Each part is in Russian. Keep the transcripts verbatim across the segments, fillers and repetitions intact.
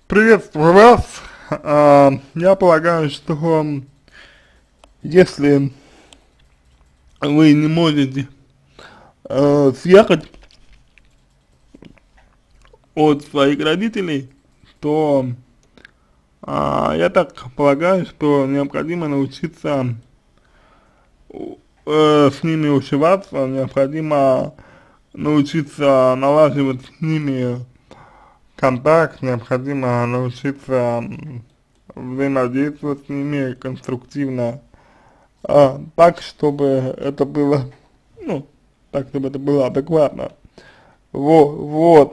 Приветствую вас. А, я полагаю, что если вы не можете э, съехать от своих родителей, то а, я так полагаю, что необходимо научиться э, с ними ушиваться, необходимо научиться налаживать с ними контакт, необходимо научиться взаимодействовать с ними конструктивно, а, так, чтобы это было, ну, так, чтобы это было адекватно. Вот, вот.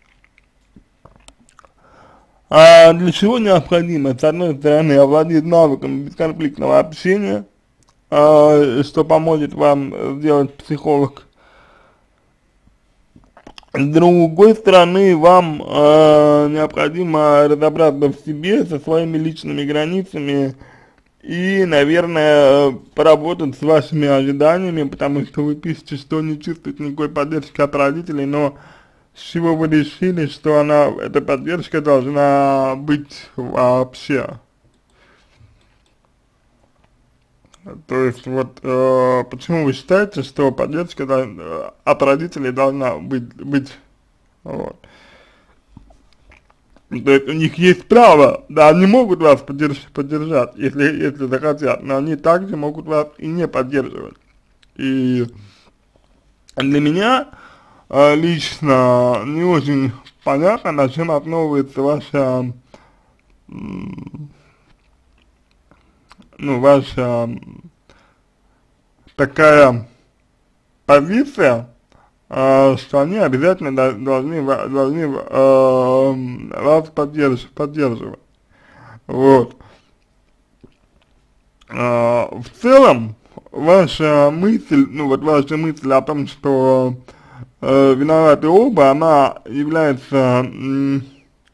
А для чего необходимо, с одной стороны, овладеть навыком бесконфликтного общения, а, что поможет вам сделать психолог. С другой стороны, вам э, необходимо разобраться в себе со своими личными границами и, наверное, поработать с вашими ожиданиями, потому что вы пишете, что не чувствуете никакой поддержки от родителей, но с чего вы решили, что она, эта поддержка должна быть вообще? То есть, вот, э, почему вы считаете, что поддержка э, от родителей должна быть, быть, вот. То есть, у них есть право, да, они могут вас поддерж поддержать, если, если захотят, но они также могут вас и не поддерживать. И для меня э, лично не очень понятно, на чем основывается ваша, ну, ваша такая позиция, э, что они обязательно до, должны, должны э, вас поддерж, поддерживать. Вот. Э, в целом, ваша мысль, ну вот ваша мысль о том, что э, виноваты оба, она является м,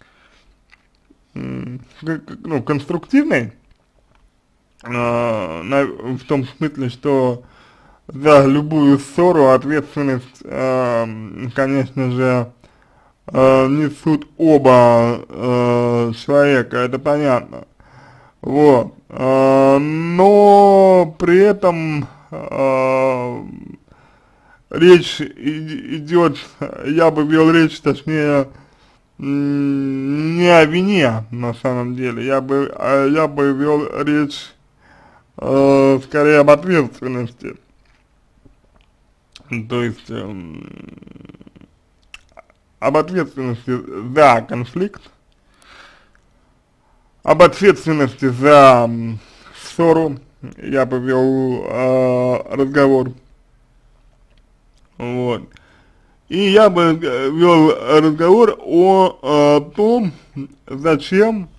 м, ну, конструктивной, э, на, в том смысле, что за любую ссору ответственность, э, конечно же, э, несут оба э, человека, это понятно. Вот. Э, но при этом э, речь идет, я бы вел речь, точнее, не о вине на самом деле, я бы, я бы вел речь э, скорее об ответственности. То есть, э, об ответственности за конфликт, об ответственности за ссору я бы вел э, разговор, вот. И я бы вел разговор о, о том, зачем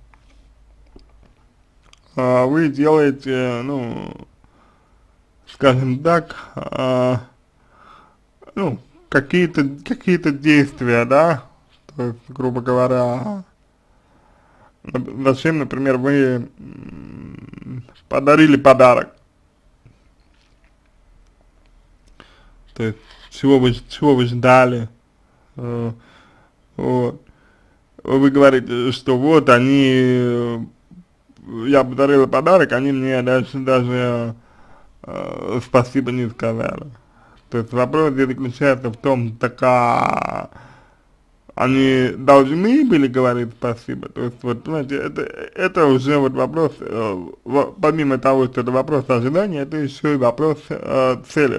э, вы делаете, ну, скажем так, э, ну, какие-то какие-то действия, да, то есть, грубо говоря, зачем, например, вы подарили подарок, то есть, чего вы, чего вы ждали, э, вот, вы говорите, что вот они, я подарила подарок, они мне даже, даже э, спасибо не сказали. То есть вопрос здесь заключается в том, так а, они должны были говорить спасибо, то есть вот, понимаете, это, это уже вот вопрос, э, в, помимо того, что это вопрос ожидания, это еще и вопрос э, цели,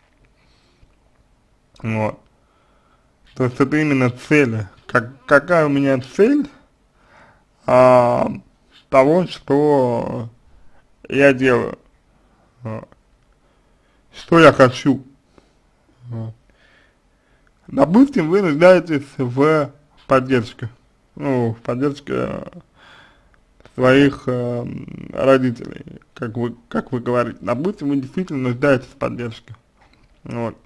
вот, то есть это именно цели, как, какая у меня цель а, того, что я делаю, вот, что я хочу. Вот. Допустим, вы нуждаетесь в поддержке, ну, в поддержке своих э, родителей, как вы, как вы говорите. Допустим, вы действительно нуждаетесь в поддержке, вот.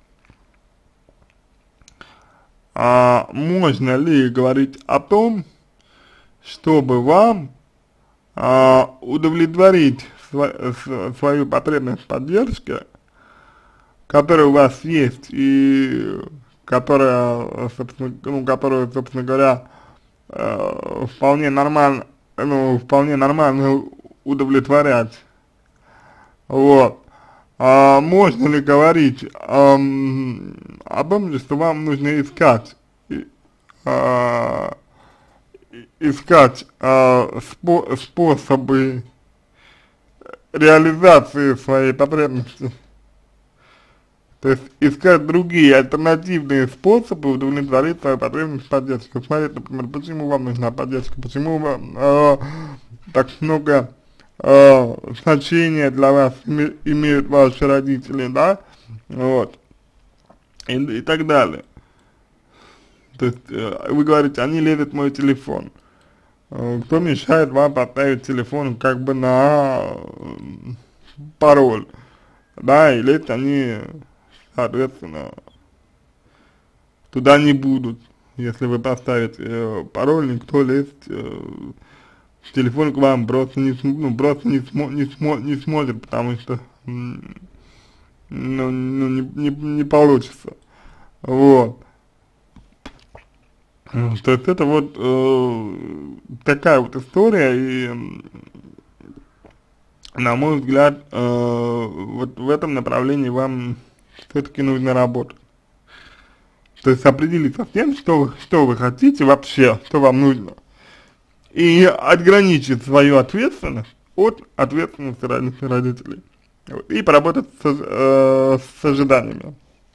А можно ли говорить о том, чтобы вам а, удовлетворить сва свою потребность в поддержке, которая у вас есть и которая, собственно, ну, которую, собственно говоря, э, вполне нормально, ну, вполне нормально удовлетворять. Вот. А можно ли говорить эм, о том, что вам нужно искать, и, а, искать а, спо способы реализации своей потребности? То есть искать другие альтернативные способы удовлетворить свою потребность в поддержке. Смотрите, например, почему вам нужна поддержка, почему вам э, так много э, значения для вас име, имеют ваши родители, да, вот, и, и так далее. То есть э, вы говорите, они лезут в мой телефон. Э, кто мешает вам поставить телефон как бы на э, пароль, да, и лезть они, соответственно, туда не будут. Если вы поставите э, пароль, никто лезть э, в телефон к вам просто не, ну, просто не, смо, не, смо, не смотрит, потому что ну, ну, не, не, не получится. Вот. То есть это вот э, такая вот история, и на мой взгляд, э, вот в этом направлении вам все-таки нужно работать. То есть определиться с тем, что, что вы хотите вообще, что вам нужно, и отграничить свою ответственность от ответственности родителей. Вот, и поработать с, э, с ожиданиями.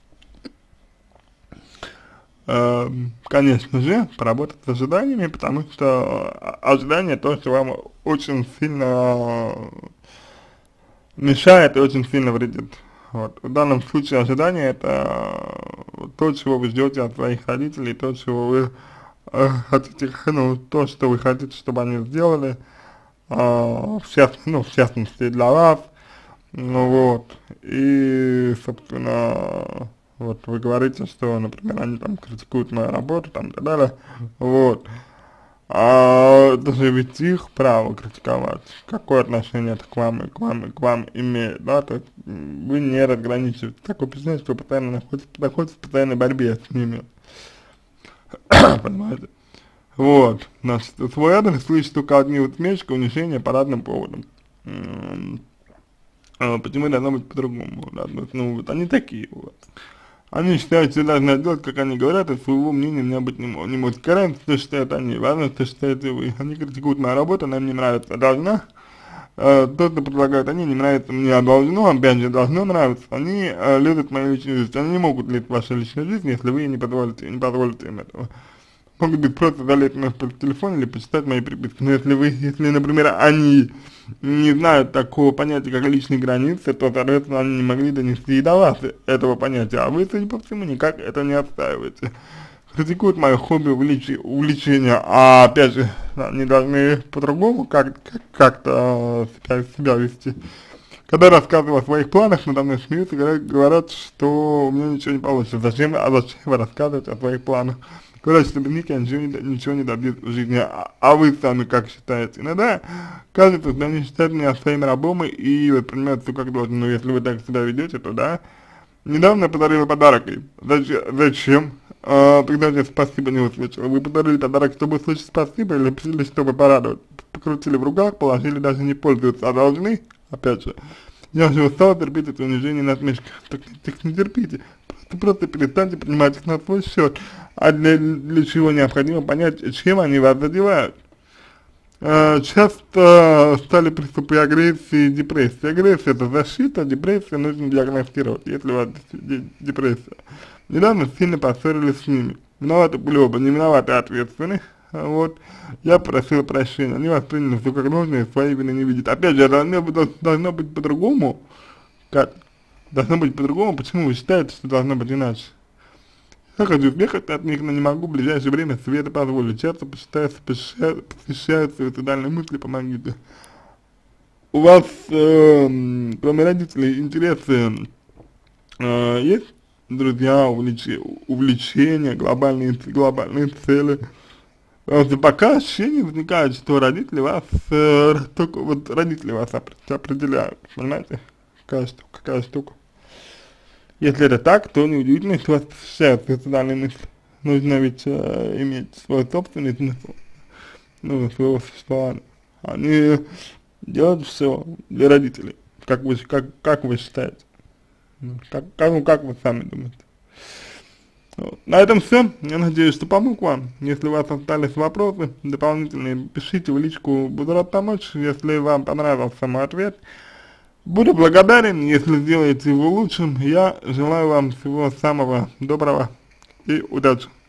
Э, конечно же, поработать с ожиданиями, потому что ожидание то, что вам очень сильно мешает и очень сильно вредит. Вот. В данном случае ожидание это то, чего вы ждете от своих родителей, то, чего вы э, хотите, ну, то, что вы хотите, чтобы они сделали, э, в, част, ну, в частности для вас, ну, вот, и, собственно, вот вы говорите, что, например, они там критикуют мою работу, там, и так далее, вот, а это же ведь их право критиковать, какое отношение это к вам и к вам и к вам имеет, да, то есть вы не разграничиваете, такое впечатление, что вы постоянно находитесь, находитесь в постоянной борьбе с ними, понимаете, вот, значит, свой адрес слышит только одни усмешки, унижения по разным поводам, почему должно быть по-другому, да, ну, вот они такие, вот. Они считают, что должны делать, как они говорят, и своего мнения у меня быть не может. Не может. Какая что считают они, важно, что считаете вы. Они критикуют мою работу, она им не нравится, должна. Э, то, что предлагают они, не нравится мне, а должно, опять же, должно нравиться. Они э, лезут в мою личную жизнь. Они не могут лезть в вашу личную жизнь, если вы не позволите, не позволите им этого. Могут быть просто залезть на телефон или почитать мои приписки. Но если вы, если, например, они не знают такого понятия, как личные границы, то, соответственно, они не могли донести и до вас этого понятия, а вы, судя по всему, никак это не отстаиваете. Критикуют мое хобби, увлечение, увлечение, а, опять же, они должны по-другому как, как, как-то себя, себя вести. Когда рассказываю о своих планах, надо мной смеются, говорят, говорят, что у меня ничего не получится. Зачем, а зачем вы рассказываете о своих планах? Говорят, что я ничего не, ничего не добьюсь в жизни, а, а вы сами как считаете? Иногда кажется, что они считают меня своим рабом и воспринимают все как должно, но если вы так себя ведете, то да. Недавно я подарила подарок ей. Зачем? Зачем? А, тогда я спасибо не услышала. Вы подарили подарок, чтобы услышать спасибо или, или чтобы порадовать? Покрутили в руках, положили, даже не пользуются, а должны? Опять же. Я уже устал терпеть это унижение и насмешки. Так, так не терпите. Просто, просто перестаньте принимать их на свой счет. А для, для чего необходимо понять, чем они вас задевают. Э, часто стали приступы агрессии и депрессии. Агрессия это защита, депрессия нужно диагностировать, если у вас депрессия. Недавно сильно поссорились с ними. Виноваты были оба, не виноваты, а ответственны. Вот, я просил прощения, они восприняли все как нужно и своей вины не видят. Опять же, должно быть, должно быть по-другому. Как? Должно быть по-другому, почему вы считаете, что должно быть иначе? Я хочу бегать от них, но не могу в ближайшее время света позволить. Часто посчитается, посещают суицидальные мысли, помогите. У вас, э, кроме родителей, интересы э, есть? Друзья, увлеч... увлечения, глобальные, глобальные цели? Потому что пока ощущение возникает, что родители вас, э, только вот родители вас определяют, понимаете? Какая штука, какая штука. Если это так, то неудивительно, что вас посещают суицидальные мысли. Нужно ведь э, иметь свой собственный смысл. ну, своего существования. Они делают все для родителей, как вы, как, как вы считаете, ну, как, как, ну, как вы сами думаете. Вот. На этом все. Я надеюсь, что помог вам. Если у вас остались вопросы дополнительные, пишите в личку, буду рад помочь. Если вам понравился мой ответ, буду благодарен, если сделаете его лучшим. Я желаю вам всего самого доброго и удачи.